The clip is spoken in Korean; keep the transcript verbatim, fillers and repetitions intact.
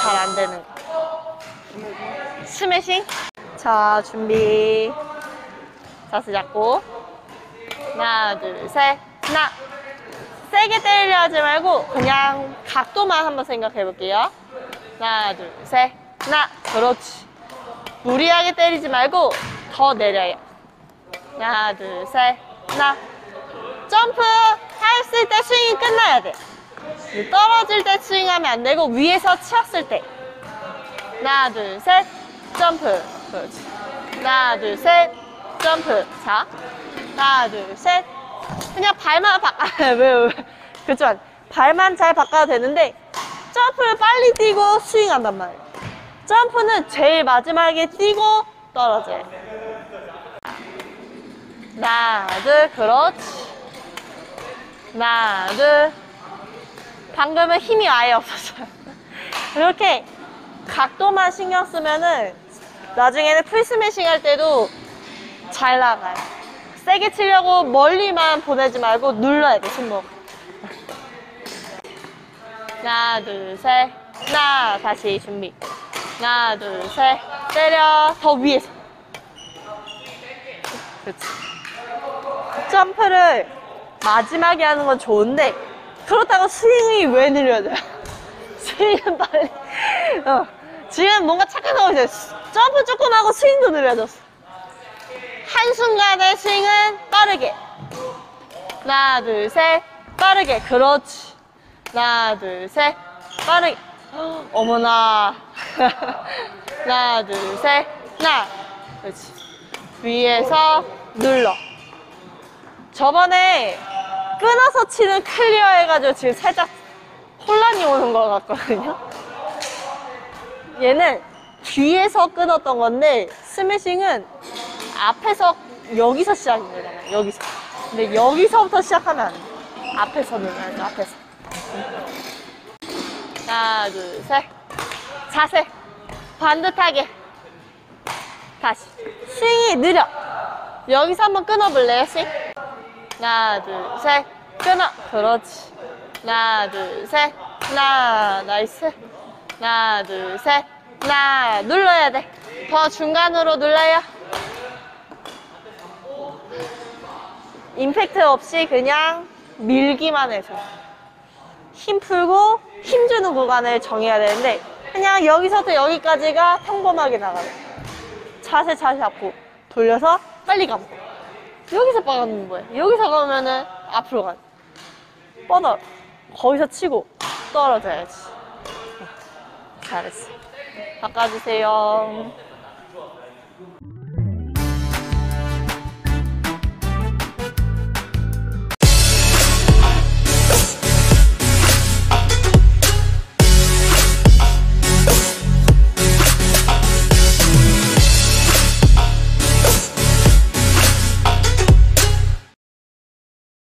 잘 안 되는 거. 스매싱. 자, 준비. 자세 잡고. 하나, 둘, 셋. 하나. 세게 때리려 하지 말고 그냥 각도만 한번 생각해 볼게요. 하나, 둘, 셋. 하나. 그렇지. 무리하게 때리지 말고 더 내려요. 하나, 둘, 셋. 하나. 점프 했을 때 스윙이 끝나야 돼. 떨어질 때 스윙하면 안 되고 위에서 치었을 때. 하나, 둘, 셋. 점프. 그렇지. 하나, 둘, 셋. 점프. 자. 하나, 둘, 셋. 그냥 발만 바꿔. 왜, 왜. 그렇지만 발만 잘 바꿔도 되는데 점프를 빨리 뛰고 스윙한단 말이에요. 점프는 제일 마지막에 뛰고 떨어져요. 하나, 둘. 그렇지. 하나, 둘. 방금은 힘이 아예 없었어요. 이렇게 각도만 신경 쓰면은 나중에는 풀스매싱 할 때도 잘 나가요. 세게 치려고 멀리만 보내지 말고 눌러야 돼, 손목. 하나, 둘, 셋. 하나, 다시 준비. 하나, 둘, 셋. 때려. 더 위에서. 그렇지. 점프를 마지막에 하는 건 좋은데 그렇다고 스윙이 왜 느려져요? 스윙은 빨리. 어. 지금 뭔가 착각하고 있어요. 점프 조금 하고 스윙도 느려졌어. 한순간에 스윙은 빠르게. 하나, 둘, 셋. 빠르게. 그렇지. 하나, 둘, 셋. 빠르게. 헉, 어머나. 하나, 둘, 셋. 하나. 그렇지. 위에서 눌러. 저번에 끊어서 치는 클리어 해가지고 지금 살짝 혼란이 오는 것 같거든요. 얘는 뒤에서 끊었던 건데 스매싱은 앞에서 여기서 시작인 거잖아요. 여기서. 근데 여기서부터 시작하면 안 돼. 앞에서 눌러야죠. 앞에서. 하나, 둘, 셋. 자세. 반듯하게. 다시. 스윙이 느려. 여기서 한번 끊어볼래요? 스윙. 하나, 둘, 셋. 끊어. 그렇지. 하나, 둘, 셋. 하나. 나이스. 하나, 둘, 셋. 하나. 눌러야 돼. 더 중간으로 눌러요. 임팩트 없이 그냥 밀기만 해줘. 힘 풀고 힘 주는 구간을 정해야 되는데 그냥 여기서부터 여기까지가 평범하게 나가요. 자세 잘 잡고 돌려서 빨리 감고 여기서 빠가는 거예요. 여기서 가면은 앞으로 가. 뻗어. 거기서 치고 떨어져야지. 잘했어. 바꿔주세요.